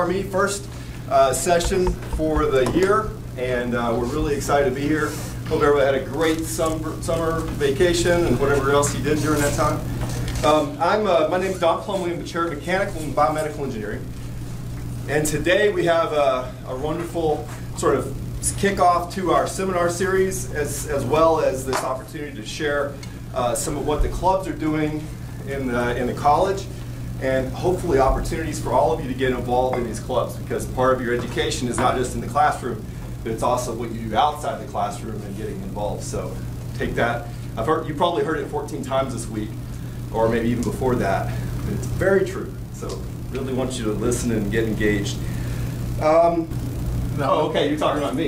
Inspire Me, first session for the year, and we're really excited to be here. Hope everybody had a great summer vacation and whatever else you did during that time. My name is Don Plumley. I'm the Chair of Mechanical and Biomedical Engineering. And today we have a wonderful sort of kickoff to our seminar series, as well as this opportunity to share some of what the clubs are doing in the college, and hopefully opportunities for all of you to get involved in these clubs, because part of your education is not just in the classroom, but it's also what you do outside the classroom and getting involved. So take that. You probably heard it 14 times this week, or maybe even before that, but it's very true. So really want you to listen and get engaged. Oh, okay, you're talking about me.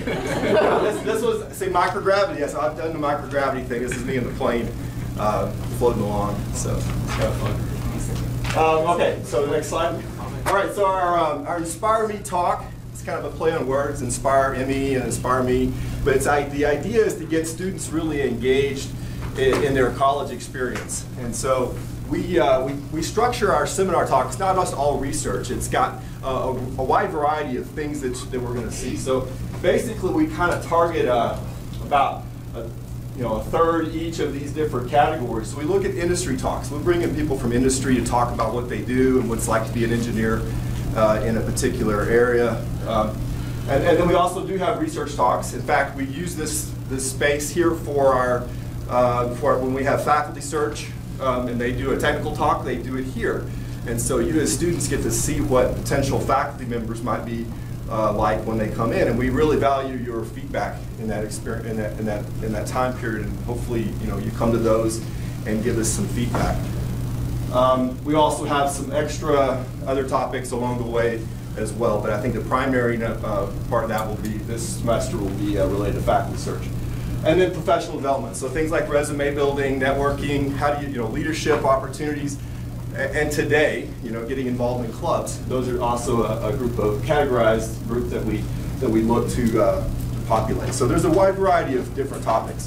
This was, say, microgravity. Yes, I've done the microgravity thing. This is me in the plane floating along, so it's kind of fun. Okay, so the next slide. All right, so our Inspire Me talk, it's kind of a play on words, Inspire ME and Inspire Me, but it's, the idea is to get students really engaged in their college experience. And so we structure our seminar talk. It's not just all research. It's got a wide variety of things that we're going to see. So basically, we kind of target about a third each of these different categories. So we look at industry talks. We bring in people from industry to talk about what they do and what it's like to be an engineer in a particular area. And then we also do have research talks. In fact, we use this space here for our when we have faculty search and they do a technical talk, they do it here. And so you as students get to see what potential faculty members might be like when they come in, and we really value your feedback in that experience, in that time period, and hopefully you come to those and give us some feedback. We also have some extra other topics along the way as well, but I think the primary part of that will be, this semester will be related to faculty search. And then professional development, so things like resume building, networking, how do you, leadership opportunities, and today, getting involved in clubs. Those are also a categorized group that we look to populate. So there's a wide variety of different topics.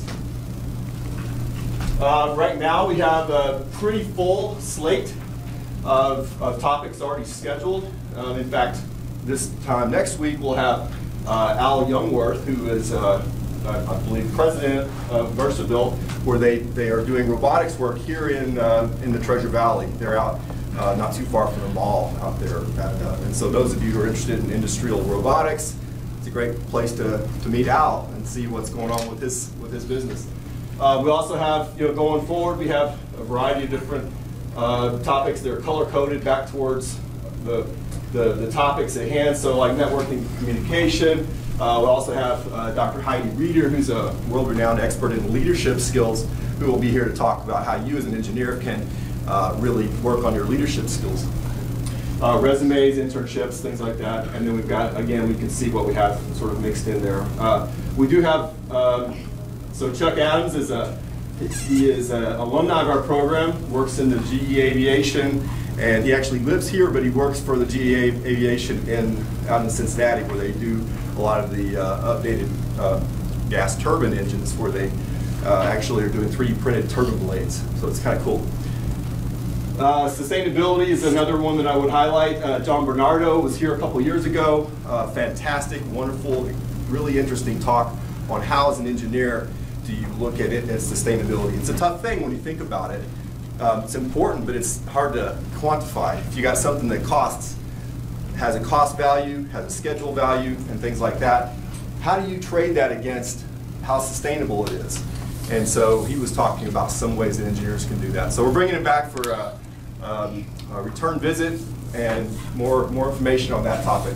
Right now we have a pretty full slate of topics already scheduled. In fact, this time next week we'll have Al Youngworth, who is I believe president of Versaville, where they are doing robotics work here in the Treasure Valley. They're out not too far from the mall out there. And so those of you who are interested in industrial robotics, it's a great place to meet Al and see what's going on with his business. We also have, going forward, we have a variety of different topics that are color-coded back towards the topics at hand, so like networking communication. We also have Dr. Heidi Reeder, who's a world-renowned expert in leadership skills, who will be here to talk about how you as an engineer can really work on your leadership skills. Resumes, internships, things like that. And then we've got, again, we can see what we have sort of mixed in there. We do have, so Chuck Adams is he is an alumni of our program, works in the GE Aviation, and he actually lives here, but he works for the GE Aviation out in Cincinnati, where they do a lot of the updated gas turbine engines, where they actually are doing 3D printed turbine blades. So it's kind of cool. Sustainability is another one that I would highlight. John Bernardo was here a couple years ago. Fantastic, wonderful, really interesting talk on how, as an engineer, do you look at it as sustainability. It's a tough thing when you think about it. It's important, but it's hard to quantify. If you got something that has a cost value, has a schedule value, and things like that, how do you trade that against how sustainable it is? And so he was talking about some ways that engineers can do that. So we're bringing it back for a return visit and more information on that topic.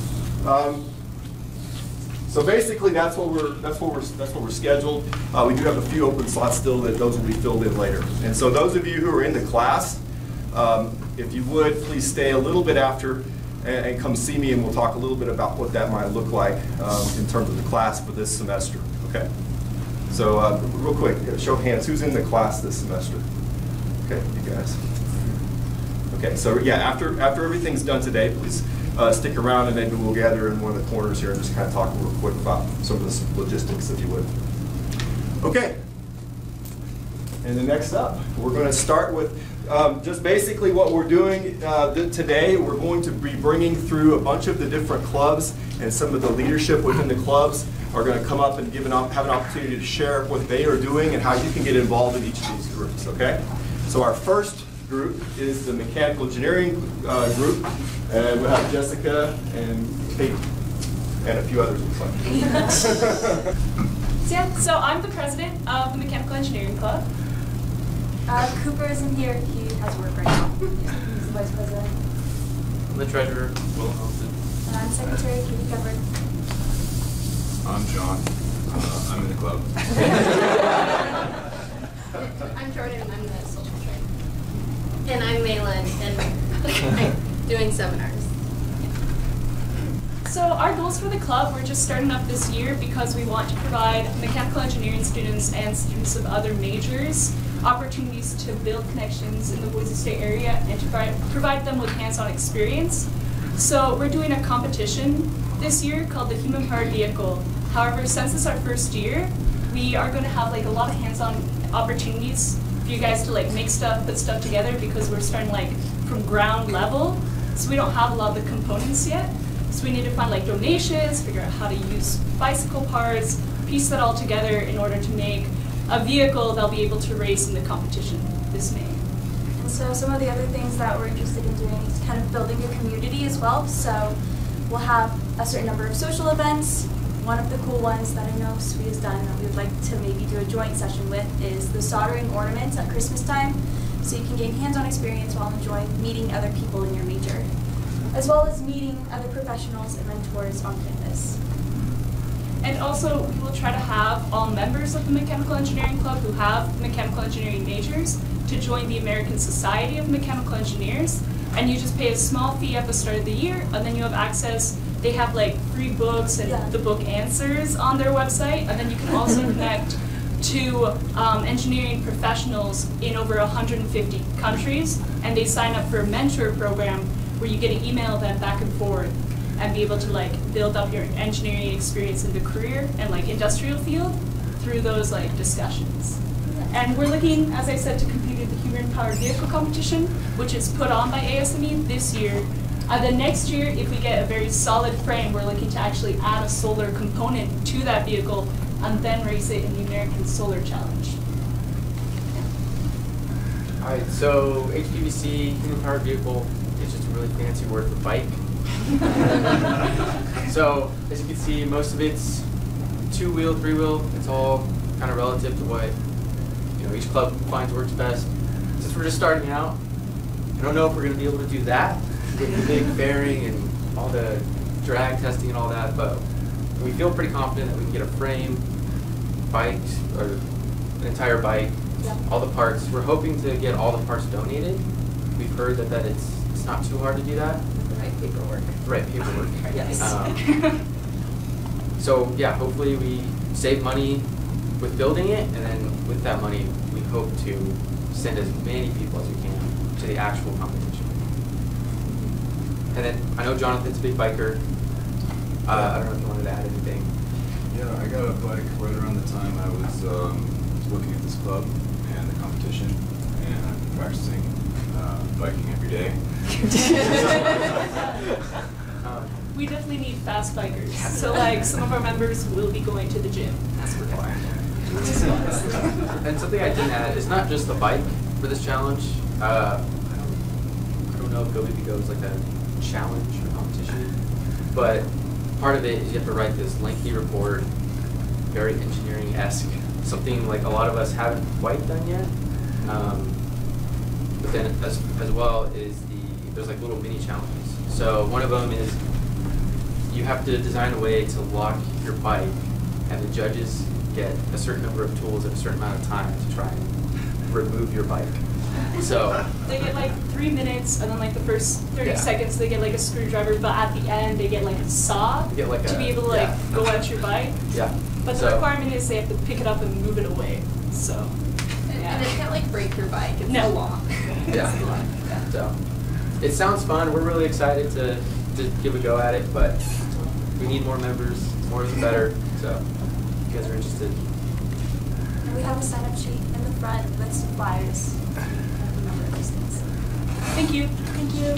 So basically, that's what we're scheduled. We do have a few open slots still, that those will be filled in later. And so those of you who are in the class, if you would please stay a little bit after and come see me, and we'll talk a little bit about what that might look like in terms of the class for this semester. Okay. So real quick, show of hands, who's in the class this semester? Okay, you guys. Okay, so yeah, after everything's done today, please stick around, and maybe we'll gather in one of the corners here and just kind of talk real quick about some of the logistics, if you would. Okay. And then next up, we're going to start with just basically what we're doing today. We're going to be bringing through a bunch of the different clubs, and some of the leadership within the clubs are going to come up and have an opportunity to share what they are doing and how you can get involved in each of these groups, okay? So our first group is the mechanical engineering group, and we'll have Jessica and Kate and a few others, looks like. So I'm the president of the Mechanical Engineering Club. Cooper isn't here. He has work right now. He's the vice president. I'm the treasurer, Will Nelson. And I'm secretary, Katie Gilbert. I'm John. I'm in the club. I'm Jordan, and I'm the social trainer. And I'm Malin, and I'm doing seminars. So our goals for the club, we're just starting up this year because we want to provide mechanical engineering students and students of other majors opportunities to build connections in the Boise State area and to provide them with hands-on experience. So we're doing a competition this year called the Human Powered Vehicle. However, since it's our first year, we are going to have like a lot of hands-on opportunities for you guys to like make stuff, put stuff together, because we're starting like from ground level. So we don't have a lot of the components yet. So we need to find like donations, figure out how to use bicycle parts, piece that all together in order to make a vehicle that'll be able to race in the competition this May. And so some of the other things that we're interested in doing is kind of building a community as well. So we'll have a certain number of social events. One of the cool ones that I know Sweet has done that we would like to maybe do a joint session with is the soldering ornaments at Christmas time. So you can gain hands-on experience while enjoying meeting other people in your major, as well as meeting other professionals and mentors on campus. And also, we will try to have all members of the Mechanical Engineering Club who have mechanical engineering majors to join the American Society of Mechanical Engineers. And you just pay a small fee at the start of the year, and then you have access. They have like free books and the book answers on their website, and then you can also connect to engineering professionals in over 150 countries, and they sign up for a mentor program where you get to email them back and forth and be able to like build up your engineering experience in the career and like industrial field through those like discussions. And we're looking, as I said, to compete in the Human Powered Vehicle competition, which is put on by ASME this year. Then next year, if we get a very solid frame, we're looking to actually add a solar component to that vehicle and then race it in the American Solar Challenge. All right, so HPVC, Human Powered Vehicle, is just a really fancy word for bike. So as you can see, most of it's two-wheel, three-wheel. It's all kind of relative to what each club finds works best. Since we're just starting out, I don't know if we're going to be able to do that with the big bearing and all the drag testing and all that, but we feel pretty confident that we can get a frame, bike, or an entire bike, all the parts. We're hoping to get all the parts donated. We've heard that it's not too hard to do that. The right paperwork. Right, paperwork. Yes. So yeah, hopefully we save money with building it, and then with that money, we hope to send as many people as we can to the actual competition. And then I know Jonathan's a big biker. I don't know if you wanted to add anything. Yeah, I got a bike right around the time I was looking at this club and the competition, and I've been practicing biking every day. We definitely need fast bikers. So like some of our members will be going to the gym as required. And something I didn't add, it's not just the bike for this challenge. I don't know if Go Baby Go is like a challenge or competition, but part of it is you have to write this lengthy report, very engineering-esque, something like a lot of us haven't quite done yet. But then as well is there's like little mini challenges. So one of them is you have to design a way to lock your bike, and the judges get a certain number of tools at a certain amount of time to try and remove your bike. So they get like 3 minutes, and then like the first 30 seconds they get like a screwdriver, but at the end they get like a saw to be able to like go at your bike. Yeah. But the requirement is they have to pick it up and move it away. So. And it can't like break your bike. It's no. long. Yeah. So it sounds fun. We're really excited to give a go at it, but we need more members. More is better. So if you guys are interested. We have a sign-up sheet in the front with some flyers. Remember those things. Thank you. Thank you.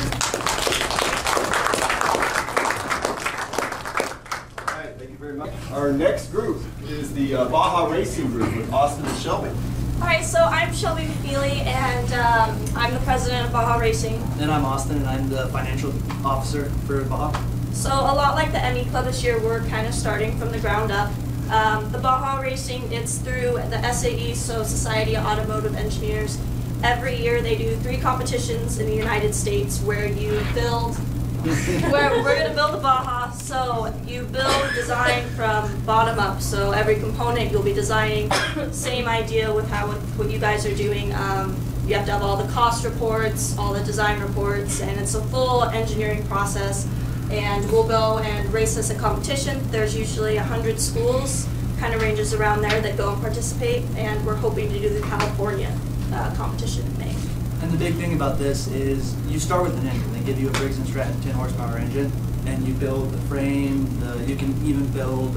All right, thank you very much. Our next group is the BAJA Racing Group with Austin and Shelby. All right, so I'm Shelby McFeely, and I'm the president of BAJA Racing. And I'm Austin, and I'm the financial officer for BAJA. So a lot like the ME Club this year, we're kind of starting from the ground up. The BAJA Racing, it's through the SAE, so Society of Automotive Engineers. Every year they do 3 competitions in the United States where you build, where we're going to build the BAJA. So you build design from bottom up. So every component you'll be designing, same idea with what you guys are doing. You have to have all the cost reports, all the design reports, and it's a full engineering process. And we'll go and race this at competition. There's usually 100 schools, kind of ranges around there, that go and participate, and we're hoping to do the California competition in May. And the big thing about this is you start with an engine. They give you a Briggs & Stratton 10 horsepower engine, and you build the frame, you can even build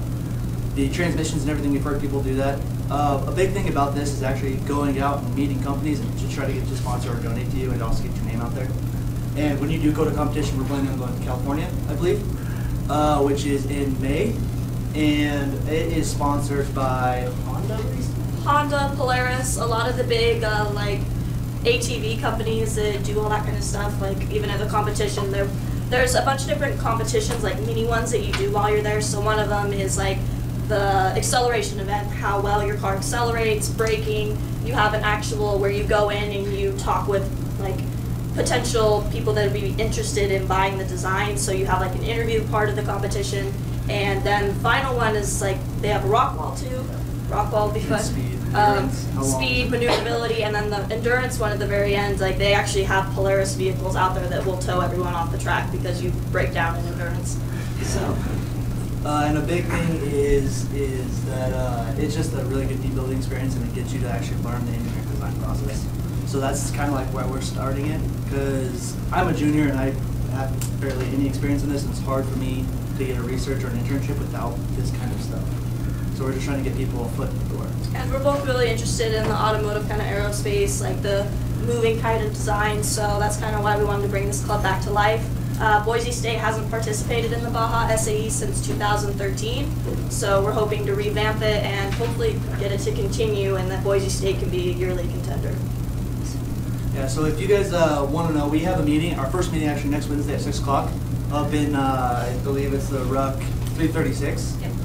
the transmissions and everything. We've heard people do that. A big thing about this is actually going out and meeting companies and to try to get to sponsor or donate to you and also get your name out there. And when you do go to competition, we're planning on going to California, I believe, which is in May. And it is sponsored by Honda. Honda, Polaris, a lot of the big like ATV companies that do all that kind of stuff. Like even at the competition, there's a bunch of different competitions, like mini ones that you do while you're there. So one of them is like the acceleration event, how well your car accelerates, braking. You have an actual where you go in and you talk with like potential people that would be interested in buying the design. So you have like an interview part of the competition, and then the final one is like they have a rock wall too. Rock wall because speed, maneuverability, and then the endurance one at the very end. Like they actually have Polaris vehicles out there that will tow everyone off the track because you break down in endurance. So. And a big thing is that it's just a really good team building experience, and it gets you to actually learn the engineering design process. So that's kind of like where we're starting it, because I'm a junior and I have barely any experience in this, and it's hard for me to get a research or an internship without this kind of stuff. So we're just trying to get people a foot in the door. And we're both really interested in the automotive kind of aerospace, like the moving kind of design, so that's kind of why we wanted to bring this club back to life. Boise State hasn't participated in the BAJA SAE since 2013, so we're hoping to revamp it and hopefully get it to continue, and that Boise State can be a yearly contender. Yeah, so if you guys want to know, we have a meeting, our first meeting actually next Wednesday at 6 o'clock up in, I believe it's the RUC 336. Yep.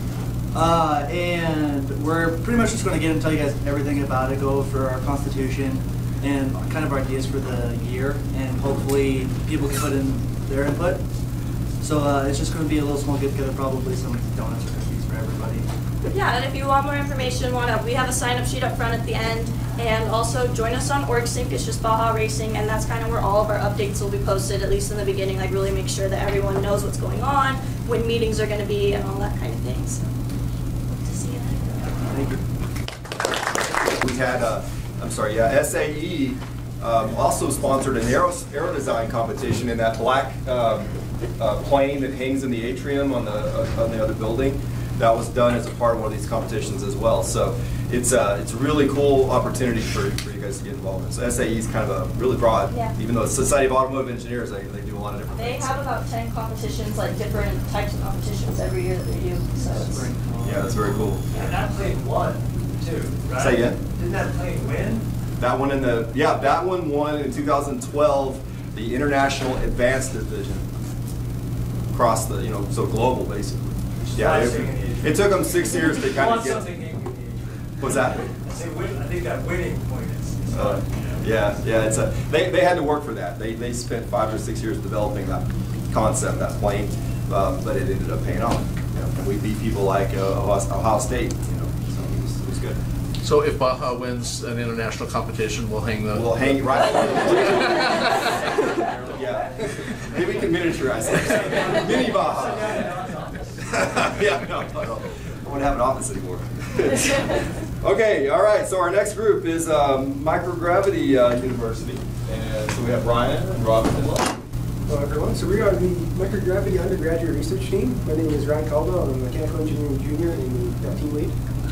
And we're pretty much just going to get and tell you guys everything about it, go over our constitution and kind of our ideas for the year, and hopefully people can put in their input. So it's just going to be a little small get-together, probably some donuts or cookies for everybody. Yeah, and if you want more information, we have a sign-up sheet up front at the end, and also join us on OrgSync. It's just BAJA Racing, and that's kind of where all of our updates will be posted, at least in the beginning, like really make sure that everyone knows what's going on, when meetings are going to be, and all that kind of thing. So, hope to see you then. Thank you. We had, SAE also sponsored an aero design competition in that black plane that hangs in the atrium on the other building. That was done as a part of one of these competitions as well. So it's a really cool opportunity for you guys to get involved in. So SAE is kind of a really broad, even though it's Society of Automotive Engineers, they do a lot of different things. They have about 10 competitions, like different types of competitions every year that they do. So it's yeah, that's very cool. And that plane won too, right? Say again? Didn't that plane win? That one that one won in 2012 the International Advanced Division across the so global basically. Yeah, it took them 6 years to kind of get. What's that? I think that winning point is. Yeah. It's they had to work for that. They spent 5 or 6 years developing that concept, that plane, but it ended up paying off. And we beat people like Ohio State. So it was good. So if BAJA wins an international competition, we'll hang the. We'll hang it right. Yeah. Maybe we can miniaturize it. Mini BAJA. Yeah, no, I won't have an office anymore. Okay, all right. So our next group is Microgravity University, and so we have Ryan and Robin and Love. Hello everyone, so we are the Microgravity undergraduate research team. My name is Ryan Caldwell, I'm a mechanical engineering junior and the team lead.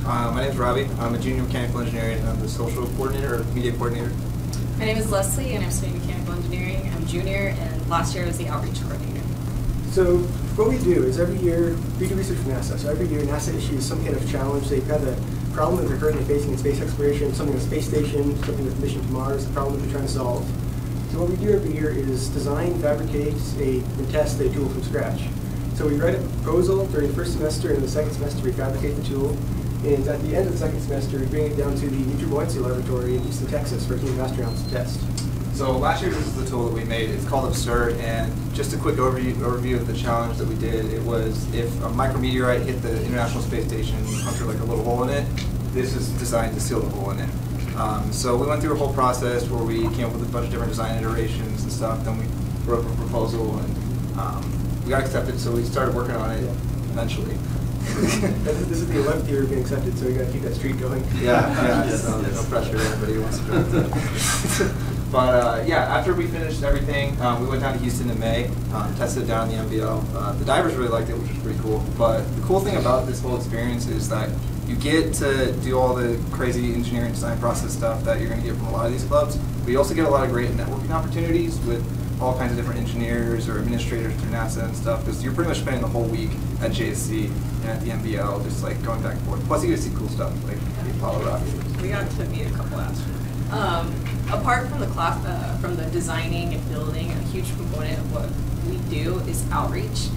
My name's Robbie. I'm a junior mechanical engineer and I'm the social coordinator or media coordinator. My name is Leslie and I'm studying mechanical engineering. I'm a junior and last year I was the outreach coordinator. So what we do is every year, we do research for NASA. So every year NASA issues some kind of challenge. They've got a problem that they're currently facing in space exploration, something with space station, something with mission to Mars, a problem that they're trying to solve. So what we do every year is design, fabricate, and test a tool from scratch. So we write a proposal during the first semester, and in the second semester we fabricate the tool. And at the end of the second semester, we bring it down to the Neutral Buoyancy Laboratory in Houston, Texas, for a team of astronauts to test. So last year, this is the tool that we made. It's called Absurd, and just a quick overview of the challenge that we did. It was if a micrometeorite hit the International Space Station and punctured like a little hole in it, this is designed to seal the hole in it. So we went through a whole process where we came up with a bunch of different design iterations and stuff. Then we wrote a proposal, and we got accepted, so we started working on it eventually. This is the 11th year of being accepted, so we got to keep that streak going. Yeah, so no pressure. Everybody wants to join. But yeah, after we finished everything, we went down to Houston in May, tested it down in the MBL. The divers really liked it, which was pretty cool. But the cool thing about this whole experience is that you get to do all the crazy engineering design process stuff that you're going to get from a lot of these clubs. But you also get a lot of great networking opportunities with all kinds of different engineers or administrators through NASA and stuff, because you're pretty much spending the whole week at JSC and at the MBL just like going back and forth. Plus you get to see cool stuff like the Apollo rocket. We got to meet a couple astronauts. Apart from the class, from the designing and building, a huge component of what we do is outreach.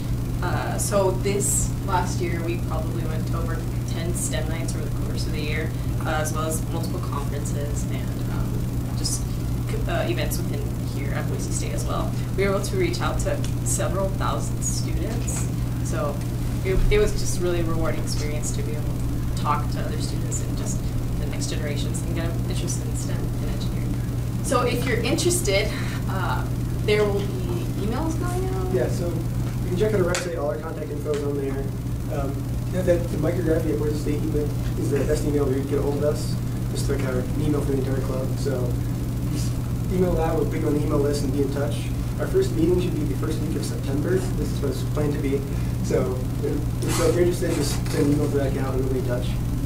So this last year, we probably went to over 10 STEM nights over the course of the year, as well as multiple conferences and just events within here at Boise State as well. We were able to reach out to several thousand students, so it was just really a rewarding experience to be able to talk to other students and just the next generations and get them interested in STEM and engineering. So if you're interested, there will be emails going out. Yeah, so you can check out our website. All our contact info is on there. The microgravity at Boise State email is the best email where you can get a hold of us. Just like our email for the entire club. So just email that. We'll put you on the email list and be in touch. Our first meeting should be the first week of September. This is what it's planned to be. So if you're interested, just send an email to that account and we'll be in touch.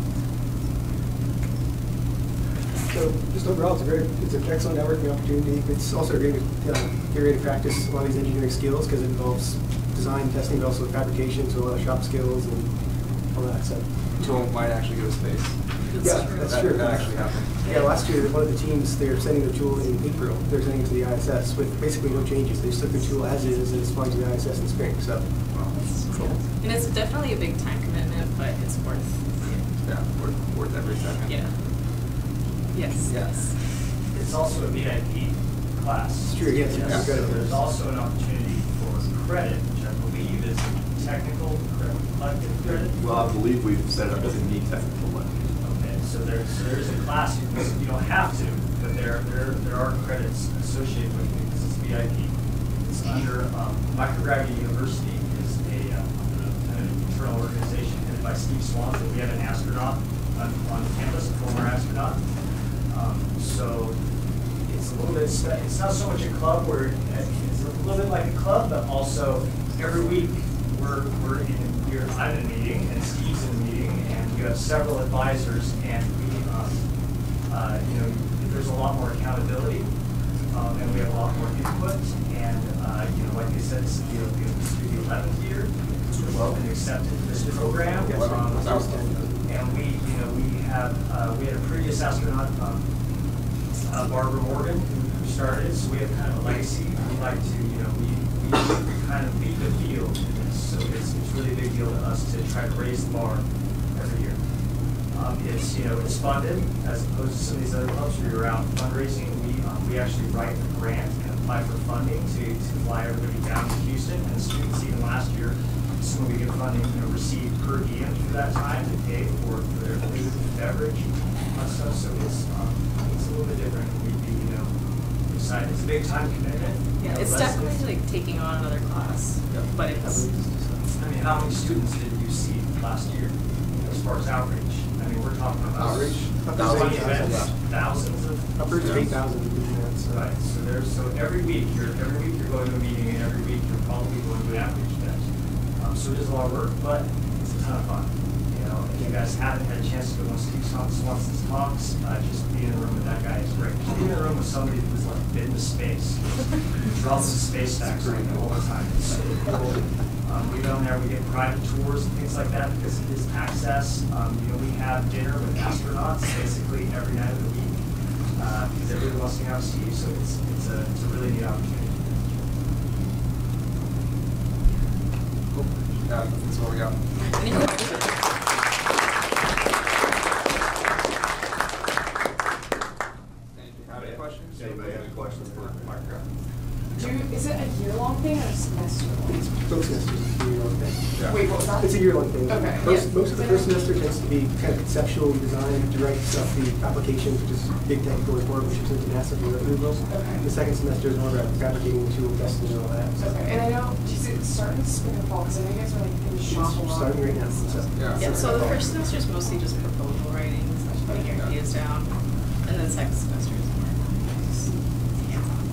So just overall, it's an excellent networking opportunity. It's also a great way to practice a lot of these engineering skills because it involves design, testing, but also fabrication, so a lot of shop skills and all that stuff. Tool might actually go to space. Yeah, that's true. That actually happened. Yeah, last year, one of the teams, they're sending the tool in April. They're sending it to the ISS with basically no changes. They just took the tool as is and it's flying to the ISS in spring. So, well, cool. And it's definitely a big time commitment, but it's worth it. Yeah, worth every second. Yeah. Yes. Yes. It's also a VIP class. It's true, yes. Yeah. So there's also an opportunity for credit, which I believe is technical elective credit. Well, I believe we've set up as a neat technical one. Okay, so there's a class you don't have to, but there are credits associated with it because it's VIP. It's under Microgravity University is a kind of internal organization headed by Steve Swan. So we have an astronaut on campus, a former astronaut. So it's a little bit, it's not so much a club where it's a little bit like a club, but also every week I'm in a meeting and Steve's in a meeting and you have several advisors and we, there's a lot more accountability and we have a lot more input and, like I said, this is the 11th year we've been accepted to this program. And we had a previous astronaut, Barbara Morgan, who started, so we have kind of a legacy. We like to, we kind of lead the field in this, so it's really a big deal to us to try to raise the bar every year. It's funded, as opposed to some of these other clubs where you're out fundraising. We actually write the grant and apply for funding to fly everybody down to Houston, and the students even last year, assuming we get funding, receive per diem for that time to pay for their food and beverage and stuff. So it's a little bit different. We'd be, excited. It's a big time commitment. Yeah, it's definitely like taking on another class, but it's. I mean, how many students did you see last year as far as outreach? I mean, we're talking about outreach. Thousands of upwards of 8,000 events. Right. So every week you're going to a meeting, and every week you're probably going to an outreach event. So it is a lot of work, but it's a ton of fun. if you guys haven't had a chance to go and see Swanson's talks, just be in a room with that guy is great. Just be in a room with somebody who's like been to space, drops the space stacks all the time. It's so cool. We go in there, we get private tours and things like that because of his access. We have dinner with astronauts basically every night of the week because everybody wants to hang out with Steve, so it's a really neat opportunity. That's what we got. Have any questions? Anybody have any questions for Mark? Is it a year-long thing or a semester-long? Both semesters is a year-long thing. Yeah. Wait, what was that? It's a year-long thing. Okay. Most of the first semester tends to be kind of conceptual design, you have to write stuff, the applications, which is big technical report, which is into NASA for approvals. Okay. The second semester is more about fabricating the tool, testing and all that. Okay, and I know, is it starting to spring and fall? Because I know you guys are like in the shop a lot. Starting right now. So. Yeah, so the first semester is mostly just proposal writing, putting your ideas down, and then second semester is more just hands-on.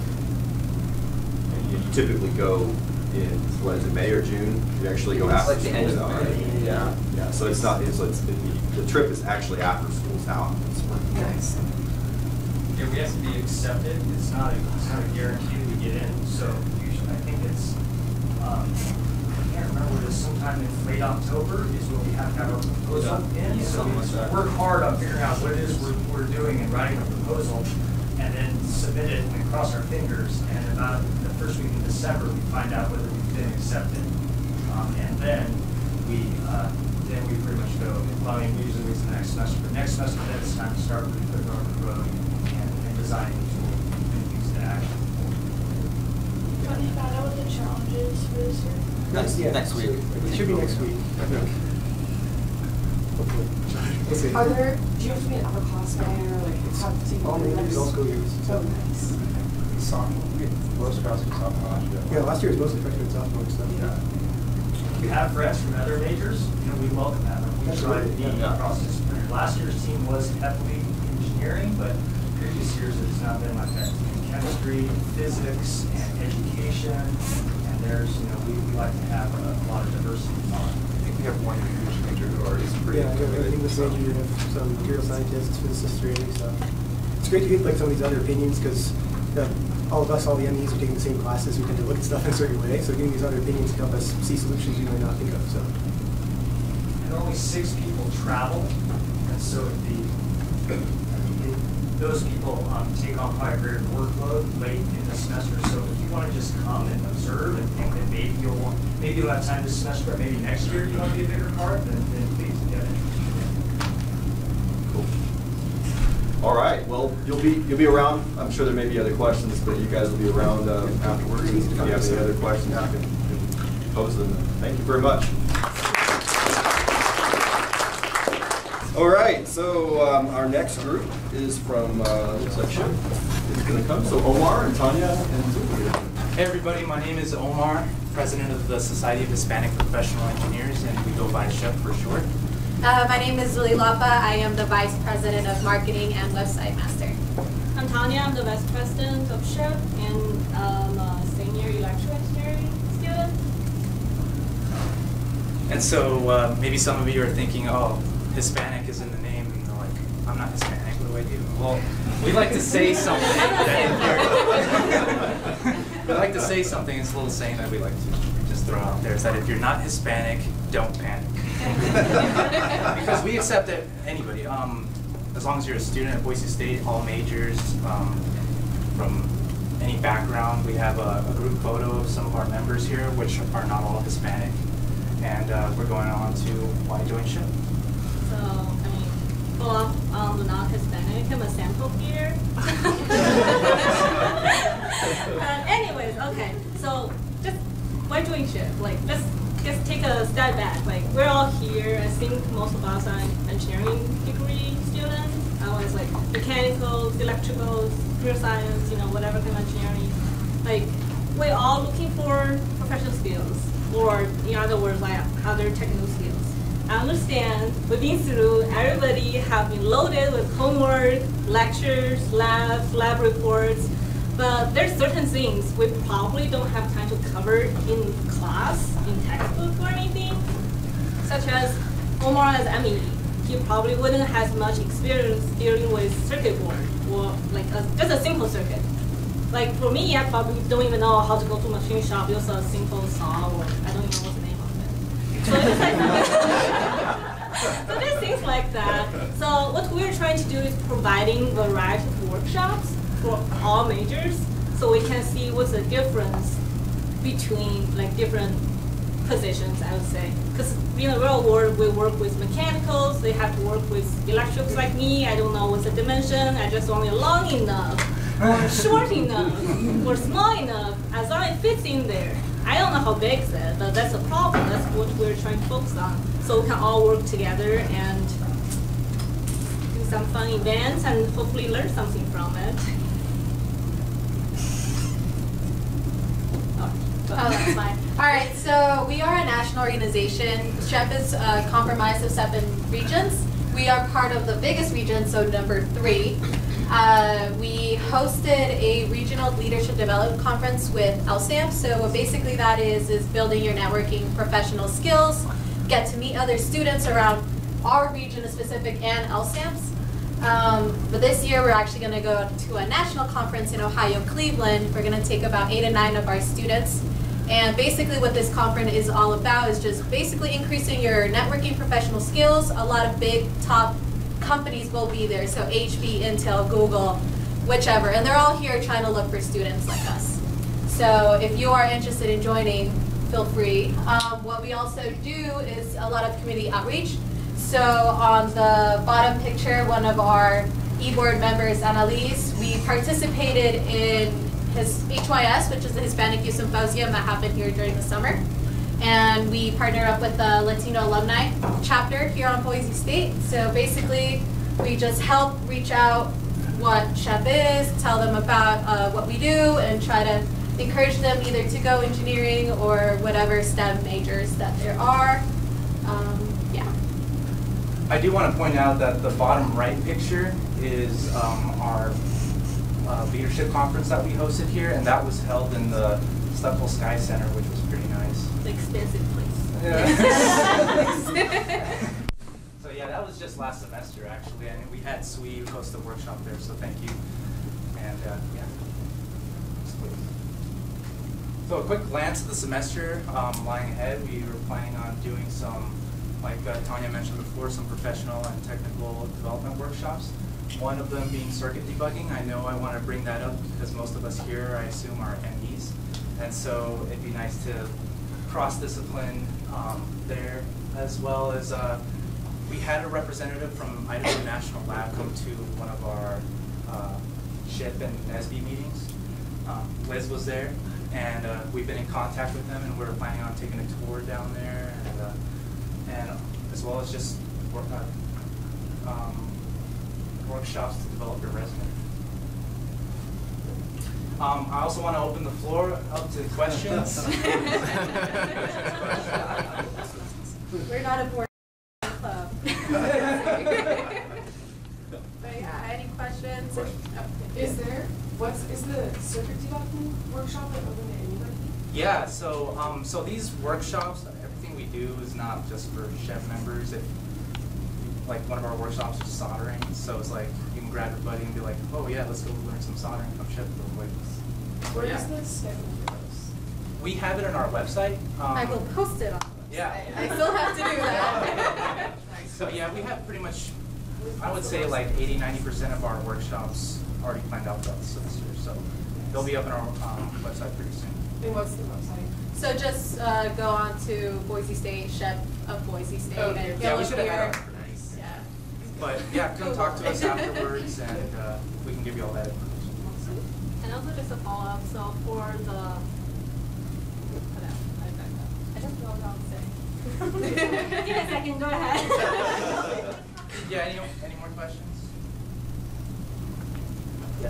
You typically go in, what is it, May or June? You actually go after like the end of school's out, May. right? Yeah. So it's not, the trip is actually after school's out. Nice. Yeah, we have to be accepted. It's not a guarantee that we get in. So usually, I think it's I can't remember. It's sometime in late October is when we have to have our proposal in. So we work hard on figuring out what it is we're doing and writing a proposal, and then submit it and cross our fingers. And about the first week in December, we find out whether we've been accepted, and then we pretty much go. Well, I mean, we usually wait till the next semester. But next semester, then it's time to start really putting on the road and designing the tool and things to action. Can you find out what the challenges for this year? Next week. It should be next week, I think. Hopefully. We'll see. Do you have to be an upperclassman or like have to take All majors, all school years. Oh, nice. Most classes sophomore last year. Yeah, last year was mostly freshman and sophomore stuff. Yeah. If you have friends from other majors, we welcome that. We try to be cross-disciplinary. Last year's team was heavily engineering, but previous years it's not been like that. Chemistry, physics, and education, and there's, we like to have a lot of diversity. I think we have one English major who already is pretty Yeah, I got an English major, you have some material scientists, physicists, training stuff. It's great to get like some of these other opinions because all of us, all the MEs are taking the same classes, we tend to look at stuff in a certain way, so getting these other opinions can help us see solutions we might not think of. So. And only 6 people travel, and so those people take on quite a greater workload late in the semester. So if you want to just come and observe and think that maybe you'll have time this semester, or maybe next year you want to be a bigger part, then please get it. Cool. All right. Well, you'll be around. I'm sure there may be other questions, but you guys will be around afterwards. If you have any other questions, you can pose them. Thank you very much. All right, so our next group is from, looks like Chip is going to come. So Omar and Tanya and Zulia. Hey everybody, my name is Omar, president of the Society of Hispanic Professional Engineers, and we go by SHIP for short. My name is Zulie Lapa. I am the vice president of marketing and website master. I'm Tanya. I'm the vice president of SHIP, and I'm a senior electrical engineering student. And so maybe some of you are thinking, oh, Hispanic is in the name, and they're like, I'm not Hispanic, what do I do? Well, we like to say something we like to say something, it's a little saying that we like to just throw out there, is that if you're not Hispanic, don't panic. Because we accept anybody, as long as you're a student at Boise State, all majors, from any background. We have a group photo of some of our members here, which are not all Hispanic, and we're going on to why join SHIP. So, I mean, well, I'm not Hispanic. I'm a sample here. Anyways, okay. So, just why join SHIP? Like, let's just take a step back. Like, we're all here. I think most of us are engineering degree students. I was like mechanical, electrical, computer science, whatever kind of engineering. Like, we're all looking for professional skills, or in other words, like other technical skills. I understand we've been through, everybody have been loaded with homework, lectures, lab reports, but there's certain things we probably don't have time to cover in class, in textbook or anything, such as Omar as MEE, he probably wouldn't have much experience dealing with circuit board or like just a simple circuit. Like for me, I probably don't even know how to go to machine shop, use a simple saw, or I don't even know what's the name of it. So it's like so there's things like that. So what we're trying to do is providing a variety of workshops for all majors, so we can see what's the difference between like different positions, I would say. Because in the real world, we work with mechanicals, they have to work with electrics like me. I don't know what's the dimension, I just only long enough, or short enough, or small enough, as long as it fits in there. I don't know how big it is, but that's a problem. That's what we're trying to focus on. So we can all work together and do some fun events and hopefully learn something from it. Oh, that's fine. All right, so we are a national organization. SHEP is comprised of 7 regions. We are part of the biggest region, so number 3. We hosted a regional leadership development conference with LSAMP. So what basically that is building your networking professional skills, get to meet other students around our region specific and LSAMPs. But this year we're actually going to go to a national conference in Ohio, Cleveland. We're going to take about 8 to 9 of our students. And basically what this conference is all about is just basically increasing your networking professional skills. A lot of big top companies will be there, so HP, Intel, Google, whichever. And they're all here trying to look for students like us. So if you are interested in joining, feel free. What we also do is a lot of community outreach. So on the bottom picture, one of our e-board members, Annalise, we participated in his HYS, which is the Hispanic Youth Symposium that happened here during the summer. And we partner up with the Latino Alumni chapter here on Boise State. So basically, we just help reach out what SHEP is, tell them about what we do, and try to encourage them either to go engineering or whatever STEM majors that there are. Yeah. I do want to point out that the bottom right picture is our leadership conference that we hosted here, and that was held in the Stepful Sky Center, which was pretty nice. The expensive place. Yeah. So yeah, that was just last semester actually, and we had SWE host a workshop there, so thank you. And yeah. So a quick glance at the semester lying ahead. We were planning on doing some, like Tanya mentioned before, some professional and technical development workshops. One of them being circuit debugging. I know I want to bring that up because most of us here, I assume, are MEs. And so it'd be nice to cross-discipline there, as well as we had a representative from Idaho National Lab come to one of our SHIP and NSBE meetings. Liz was there, and we've been in contact with them, and we're planning on taking a tour down there, and as well as just workshops to develop your resume. I also want to open the floor up to questions. We're not a board club. But yeah, any questions? Is there, is the circuit development workshop like open to anybody? Yeah, so so these workshops, everything we do is not just for SHEP members. Like one of our workshops is soldering, so it's like you can grab your buddy and be like, oh yeah, let's go learn some soldering from SHEP real quick. Where is the schedule for those? We have it on our website. I will post it on the website. Yeah. I still have to do that. So yeah, we have pretty much, I would say like 80–90% of our workshops already planned out throughout the semester. So they'll be up on our website pretty soon. And what's the website? So just go on to Boise State, SHEP of Boise State. Okay. And Yeah, go we should have had here. it. But yeah, come talk to us afterwards, and we can give you all that information. And also just a follow-up, so for the, I just wrote down thing. Give me a second, go ahead. Yeah, any more questions? Yes.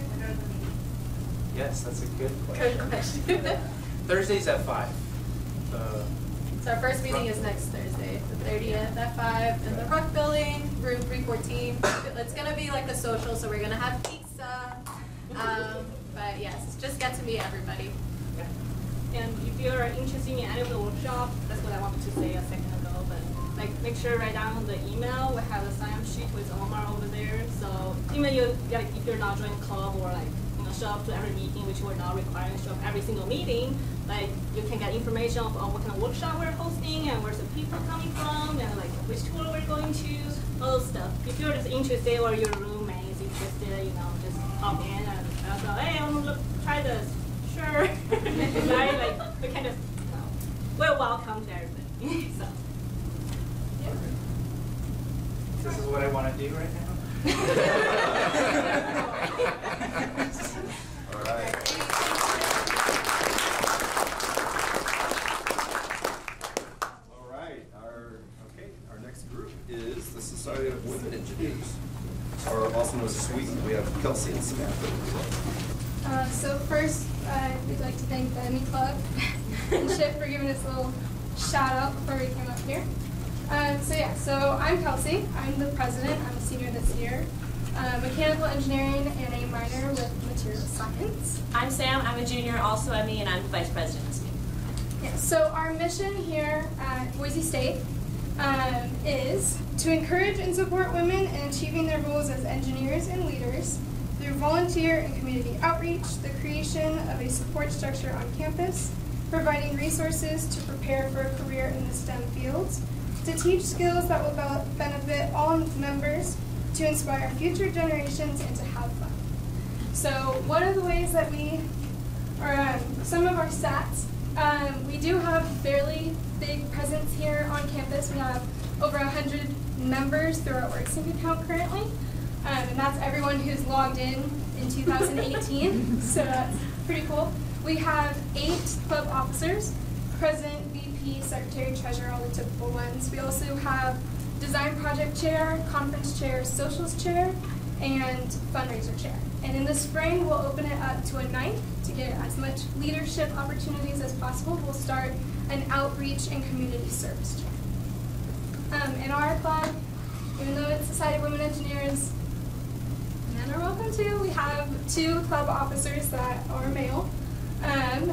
Yes, that's a good question. Good question. Thursdays at 5. So our first meeting is next Thursday, the 30th at 5 in the Ruck Building, room 314. It's going to be like a social, so we're going to have pizza. But yes, just get to meet everybody. And if you're interested in any of the workshop, that's what I wanted to say a second ago, but like make sure to write down the email. We have a sign-up sheet with Omar over there. So even like if you're not joining the club or like show up to every meeting, which we're not required to show up every single meeting, like you can get information on what kind of workshop we're hosting and where's the people coming from and like which tour we're going to, all those stuff. If you're just interested or your roommate is interested, just hop in and go, hey, I want to try this. Sure. Right? Like we kind of we're welcome to everybody. So yeah. This is what I want to do right now. All right. All right. Our next group is the Society of Women Engineers, or also known as SWEET. We have Kelsey and Samantha. So first, we'd like to thank the ME Club and Chip for giving us a little shout out before we came up here. So I'm Kelsey. I'm the president. I'm a senior this year. Mechanical engineering and a minor with material science. I'm Sam. I'm a junior, also ME, and I'm the vice president this year. Yeah, so our mission here at Boise State is to encourage and support women in achieving their roles as engineers and leaders through volunteer and community outreach, the creation of a support structure on campus, providing resources to prepare for a career in the STEM fields, to teach skills that will benefit all members, to inspire future generations, and to have fun. So one of the ways that we, or some of our stats, we do have fairly big presence here on campus. We have over 100 members through our OrgSync account currently, and that's everyone who's logged in 2018, so that's pretty cool. We have 8 club officers, president, VP, secretary, treasurer, all the typical ones. We also have design project chair, conference chair, socials chair, and fundraiser chair. And in the spring, we'll open it up to a 9th to get as much leadership opportunities as possible. We'll start an outreach and community service chair. In our club, even though it's Society of Women Engineers, men are welcome too. We have 2 club officers that are male, and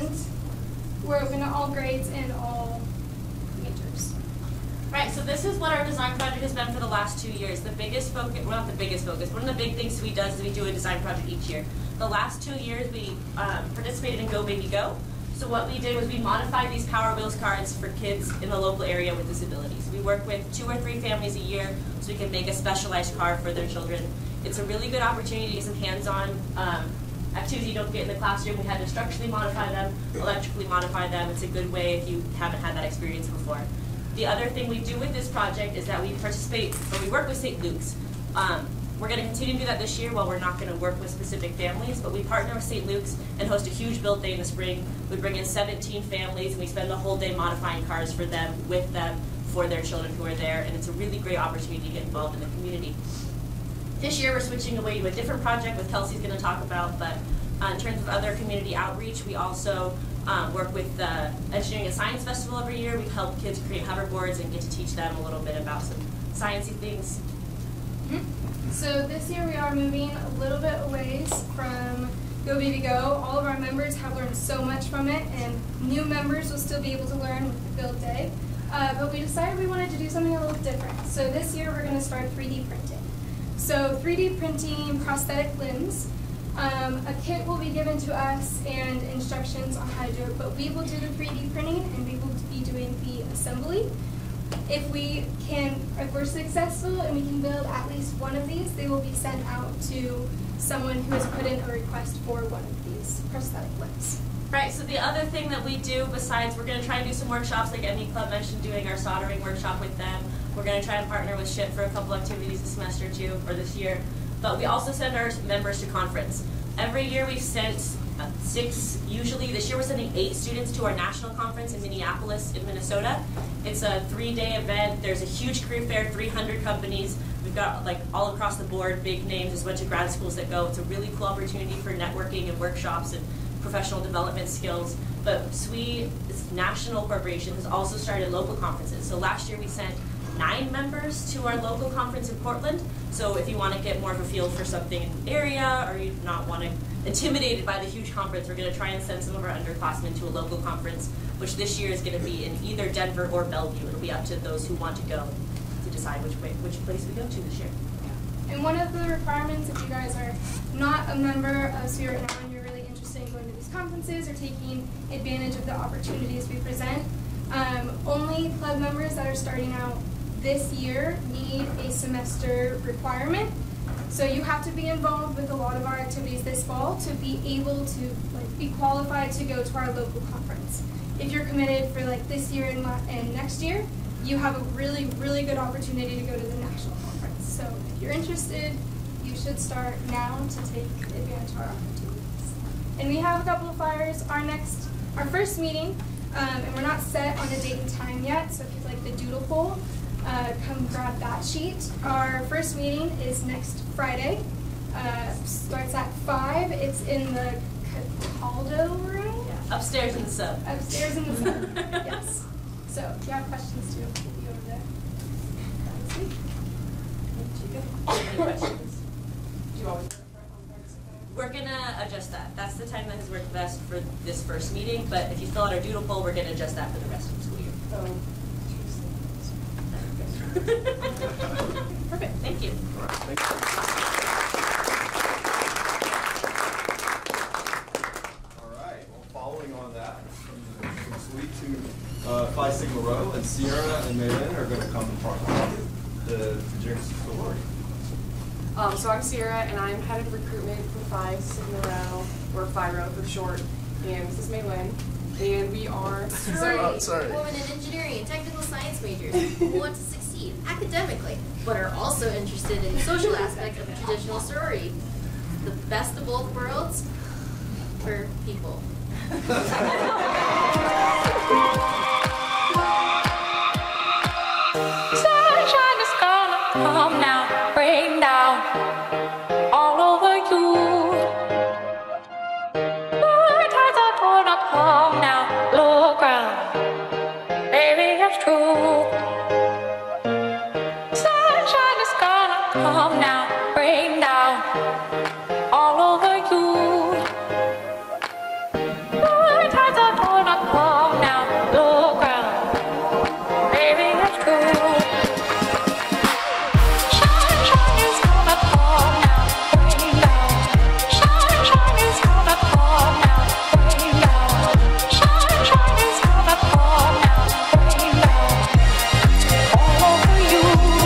we're open to all grades and all majors. Right, so this is what our design project has been for the last 2 years. The biggest focus, well, not the biggest focus, one of the big things SWEET does is we do a design project each year. The last 2 years we participated in Go Baby Go. So what we did was we modified these Power Wheels cards for kids in the local area with disabilities. We work with 2 or 3 families a year so we can make a specialized car for their children. It's a really good opportunity to get some hands-on activities you don't get in the classroom. We had to structurally modify them, electrically modify them. It's a good way if you haven't had that experience before. The other thing we do with this project is that we participate, or we work with St. Luke's. We're going to continue to do that this year while we're not going to work with specific families, but we partner with St. Luke's and host a huge build day in the spring. We bring in 17 families and we spend the whole day modifying cars for them, with them, for their children who are there, and it's a really great opportunity to get involved in the community. This year we're switching away to a different project that Kelsey's going to talk about, but in terms of other community outreach, we also work with the Engineering and Science Festival every year. We help kids create hoverboards and get to teach them a little bit about some sciencey things. So this year we are moving a little bit away from Go Baby Go. All of our members have learned so much from it, and new members will still be able to learn with the build day. But we decided we wanted to do something a little different. So this year we're going to start 3D printing. So 3D printing prosthetic limbs. A kit will be given to us and instructions on how to do it, but we will do the 3D printing and we will be doing the assembly. If we're successful and we can build at least one of these, they will be sent out to someone who has put in a request for one of these prosthetic limbs. Right, so the other thing that we do besides, we're going to try and do some workshops like ME Club mentioned, doing our soldering workshop with them. We're going to try and partner with SHIP for a couple activities this semester too, or this year. But we also send our members to conference. Every year we've sent 6, usually this year we're sending 8 students to our national conference in Minneapolis in Minnesota. It's a 3-day event. There's a huge career fair, 300 companies. We've got like all across the board, big names, there's a bunch of grad schools that go. It's a really cool opportunity for networking and workshops and professional development skills. But SWE, this national corporation, has also started local conferences. So last year we sent 9 members to our local conference in Portland. So if you want to get more of a feel for something in the area, or you not want to intimidated by the huge conference, we're going to try and send some of our underclassmen to a local conference, which this year is going to be in either Denver or Bellevue. It'll be up to those who want to go to decide which place we go to this year. And one of the requirements, if you guys are not a member of SWE right now and you're really interested in going to these conferences or taking advantage of the opportunities we present, only club members that are starting out this year need a semester requirement. So you have to be involved with a lot of our activities this fall to be able to be qualified to go to our local conference. If you're committed for this year and next year, you have a really, really good opportunity to go to the national conference. So if you're interested, you should start now to take advantage of our opportunities. And we have a couple of flyers. Our first meeting, and we're not set on a date and time yet, so if you'd like the doodle poll, come grab that sheet. Our first meeting is next Friday. Starts at 5. It's in the Cataldo room? Yeah, upstairs in the sub. Upstairs in the sub, yes. So if you have questions too, we'll be over there. Any questions? Do you always We're going to adjust that. That's the time that has worked best for this first meeting, but if you fill out our doodle poll, we're going to adjust that for the rest of the school year. Perfect, thank you. All right, thank you. All right, well, following on that, from SWE to Phi Sigma Rho, and Sierra and Maylin are going to come and talk about the Virginia sorority. So I'm Sierra, and I'm head of recruitment for Phi Sigma Rho, or Phi Rho for short, and this is Maylin. And we are women in engineering and technical science majors who want to succeed academically, but are also interested in the social aspect of a traditional sorority. The best of both worlds for people. Sunshine is gonna come now, rain down all over you. Good times are gonna come now, look around, baby, it's true. Sunshine is gonna come now, rain down all over you. Good times are gonna come now, look around, baby, it's true. Sunshine is gonna come now, rain down. Sunshine is gonna come now, rain down. Sunshine is gonna come now, rain down all over you.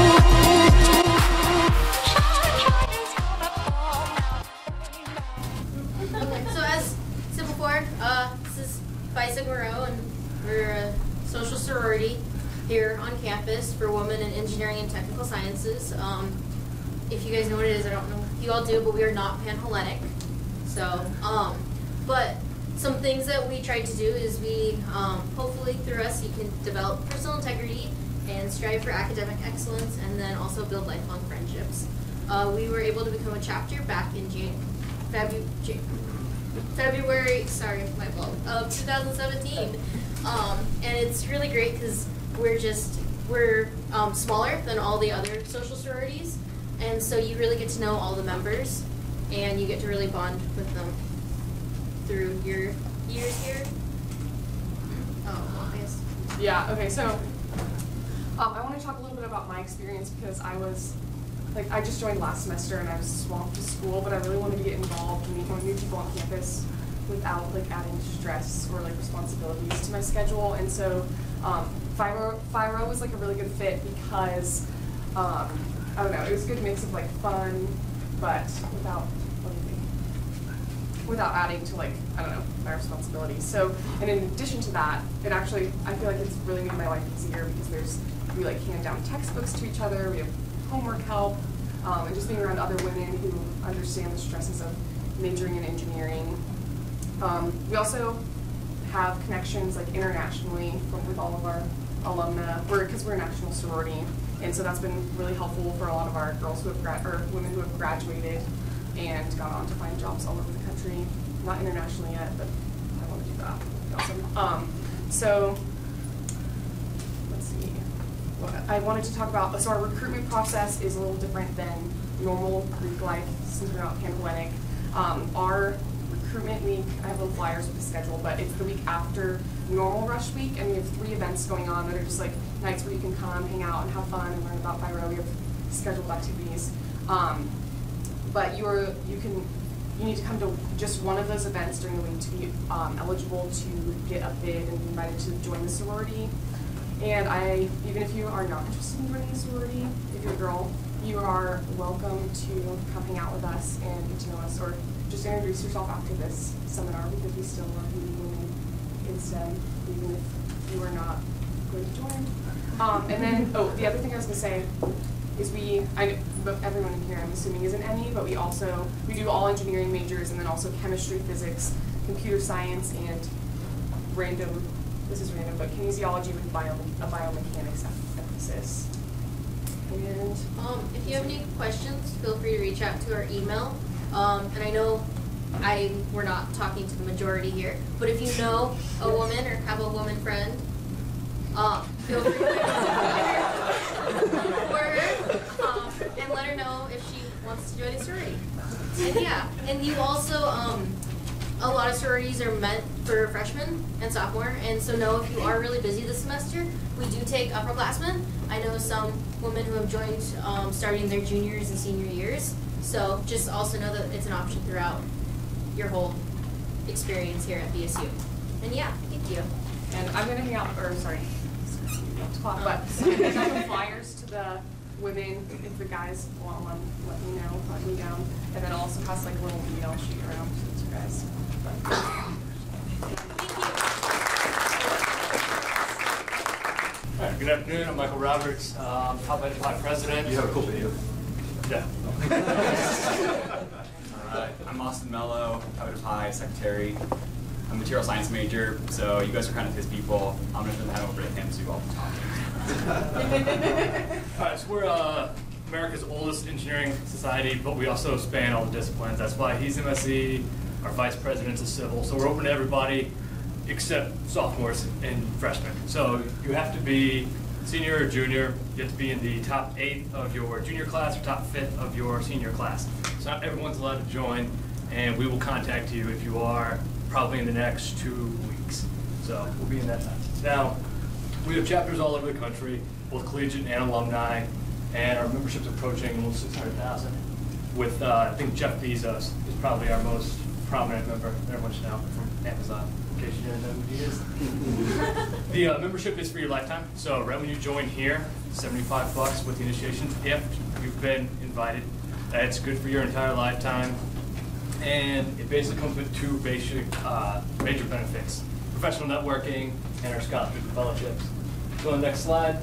Sunshine is gonna come now, rain down. Okay, so as said before, this is Phi Sigma Rho, and we're a social sorority here on campus for women in engineering and technical sciences. If you guys know what it is, I don't know if you all do, but we are not Panhellenic. So, but some things that we tried to do is we, hopefully through us, you can develop personal integrity and strive for academic excellence, and then also build lifelong friendships. We were able to become a chapter back in February, sorry, my fault, of 2017. And it's really great because we're smaller than all the other social sororities, and so you really get to know all the members, and you get to really bond with them through your years here. Oh, I guess. Yeah, okay, so I want to talk a little bit about my experience because I just joined last semester and I was swamped with school, but I really wanted to get involved and meet more new people on campus without adding stress or responsibilities to my schedule. And so Phi Rho was a really good fit because I don't know, it was a good mix of fun, but without adding to I don't know, my responsibilities. So, and in addition to that, it actually, I feel like it's really made my life easier because we hand down textbooks to each other, we have homework help, and just being around other women who understand the stresses of majoring in engineering. We also have connections internationally with all of our alumna, because we're a national sorority, and so that's been really helpful for a lot of our girls who have women who have graduated and gone on to find jobs all over the country. Not internationally yet, but I want to do that. That'd be awesome. So let's see. I wanted to talk about, so our recruitment process is a little different than normal Greek-like, since we're not Panhellenic. Our recruitment week, I have little flyers with the schedule, but it's the week after normal rush week, and we have 3 events going on that are just like nights where you can come, hang out, and have fun and learn about Biro. We have scheduled activities. But you need to come to just one of those events during the week to be eligible to get a bid and be invited to join the sorority. And even if you are not interested in joining the sorority, if you're a girl, you are welcome to come hang out with us and get to know us, or just introduce yourself after this seminar, because we still love meeting women instead, even if you are not going to join. And then, the other thing I was going to say is everyone in here, I'm assuming, is an ME, but we do all engineering majors, and then also chemistry, physics, computer science, and this is random, but kinesiology with a biomechanics emphasis. And if you have any questions, feel free to reach out to our email. And I know we're not talking to the majority here, but if you know a woman or have a woman friend, feel free to and let her know if she wants to join a sorority. And you also, a lot of sororities are meant for freshmen and sophomore, and so know if you are really busy this semester, we do take upperclassmen. I know some women who have joined starting their juniors and senior years, so just also know that it's an option throughout your whole experience here at BSU. And thank you. And I'm going to hang out, but I have flyers to the women, if the guys want one, let me know, let me down. And then also has like a little email sheet around to you guys. All right, good afternoon. I'm Michael Roberts, Top Ed President. You have a cool video. Yeah. All right, I'm Austin Mello, Top Ed High Secretary. I'm a material science major, so you guys are kind of his people. I'm going to head over to him to do all the talking. All right, so we're America's oldest engineering society, but we also span all the disciplines. That's why he's MSE, our vice president's a civil. So we're open to everybody except sophomores and freshmen. So you have to be senior or junior. You have to be in the top 8 of your junior class or top 5th of your senior class. So not everyone's allowed to join, and we will contact you if you are, probably in the next 2 weeks. So we'll be in that time. Now, we have chapters all over the country, both collegiate and alumni, and our membership's approaching almost 600,000. With, I think Jeff Bezos is probably our most prominent member. Everyone should know from Amazon, in case you didn't know who he is. The membership is for your lifetime. So right when you join here, $75 with the initiation if you've been invited. It's good for your entire lifetime. And it basically comes with 2 basic major benefits: professional networking and our scholarship and fellowships. So on the next slide,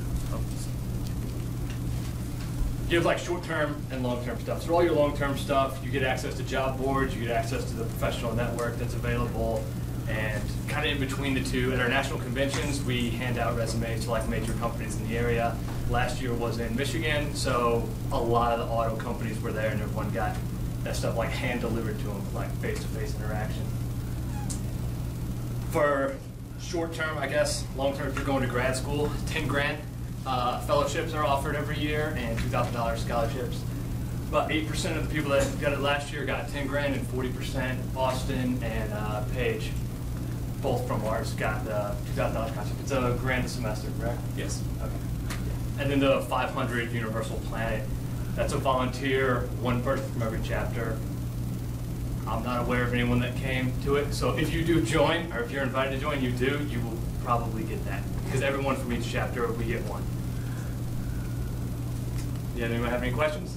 you have like short-term and long-term stuff. So all your long-term stuff, you get access to job boards, you get access to the professional network that's available, and kind of in between the two, at our national conventions, we hand out resumes to like major companies in the area. Last year was in Michigan, so a lot of the auto companies were there, and everyone got that stuff like hand-delivered to them, like face-to-face interaction. For short-term, I guess, long-term, if you're going to grad school, 10 grand. Fellowships are offered every year, and $2,000 scholarships. About 8% of the people that got it last year got 10 grand, and 40%, Austin and Paige, both from ours, got the $2,000 scholarship. It's a grand a semester, correct? Yes. Okay. And then the 500 Universal Planet, that's a volunteer, 1 person from every chapter. I'm not aware of anyone that came to it, so if you do join, or if you're invited to join, you will probably get that. Because everyone from each chapter, we get 1. Yeah, anyone have any questions?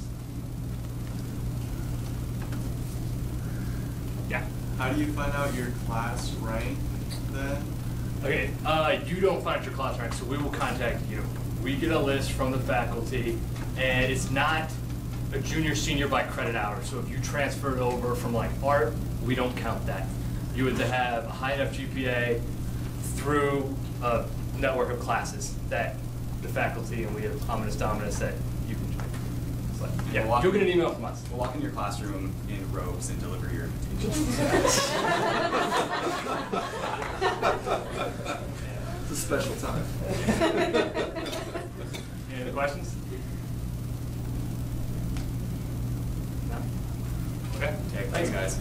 Yeah. How do you find out your class rank then? Okay, you don't find out your class rank, so we will contact you. We get a list from the faculty, and it's not a junior senior by credit hour. So if you transferred over from like art, we don't count that. You would have a high enough GPA through a network of classes that the faculty, and we have Hominis Dominus that you can join. So, yeah, you'll get an email from us. We'll walk in your classroom in robes and deliver your invitations. It's a special time. questions? No? Okay. Thanks, guys.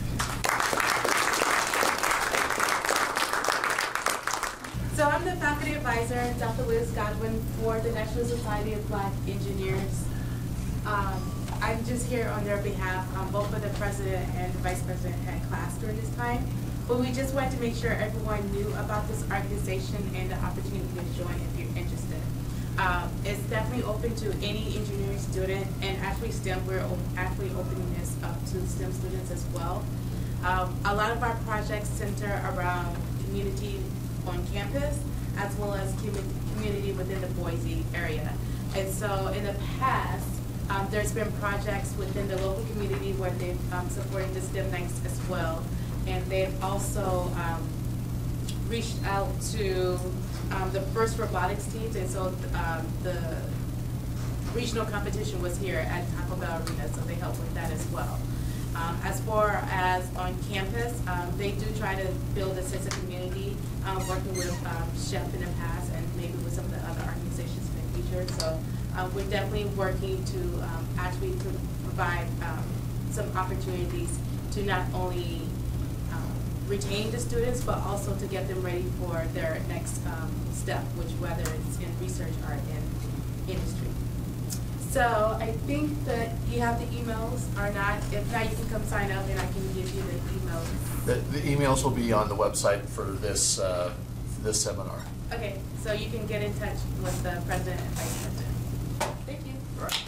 So I'm the faculty advisor, Dr. Liz Godwin, for the National Society of Black Engineers. I'm just here on their behalf, both for the president and the vice president had class during this time. But we just wanted to make sure everyone knew about this organization and the opportunity to join if you're interested. It's definitely open to any engineering student, and actually STEM, we're actually opening this up to STEM students as well. A lot of our projects center around community on campus, as well as community within the Boise area. And so in the past, there's been projects within the local community where they've supported the STEM nights as well. And they've also reached out to the first robotics teams, and so the regional competition was here at Taco Bell Arena, so they helped with that as well. As far as on campus, they do try to build a sense of community, working with Chef in the past and maybe with some of the other organizations in the future. So we're definitely working to actually to provide some opportunities to not only retain the students, but also to get them ready for their next step, which whether it's in research or in industry. So I think that you have the emails or not. If not, you can come sign up and I can give you the emails. The emails will be on the website for this this seminar. Okay, so you can get in touch with the president and vice president. Thank you. All right.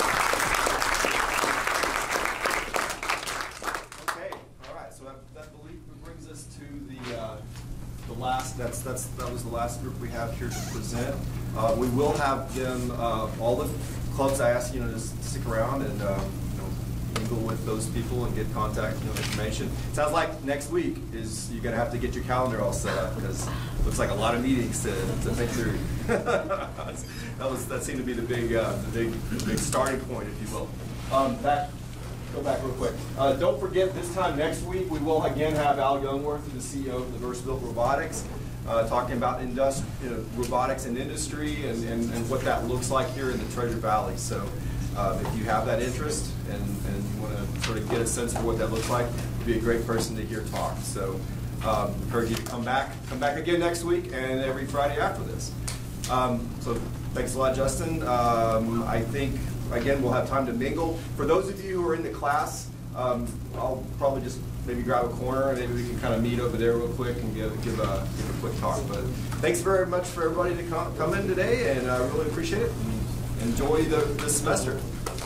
Okay. All right. So that brings us to the last. That was the last group we have here to present. We will have them all the clubs. I ask you to just stick around and mingle with those people and get contact information. Sounds like next week is you're gonna have to get your calendar all set up because it looks like a lot of meetings to think through. that seemed to be the big starting point, if you will. Go back real quick. Don't forget, this time next week we will again have Al Youngworth, the CEO of the Versatile Robotics, talking about robotics in industry and what that looks like here in the Treasure Valley. So if you have that interest and you want to sort of get a sense for what that looks like, you'd be a great person to hear talk. So encourage you to come back again next week and every Friday after this. So thanks a lot, Justin. I think, again, we'll have time to mingle. For those of you who are in the class, I'll probably just maybe grab a corner and maybe we can kind of meet over there real quick and give a quick talk. But thanks very much for everybody to come in today, and I really appreciate it. And enjoy the semester.